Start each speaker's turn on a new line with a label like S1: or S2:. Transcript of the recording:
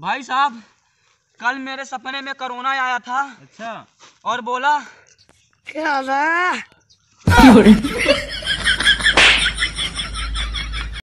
S1: भाई साहब, कल मेरे सपने में कोरोना आया था।
S2: अच्छा।
S1: और बोला
S3: क्या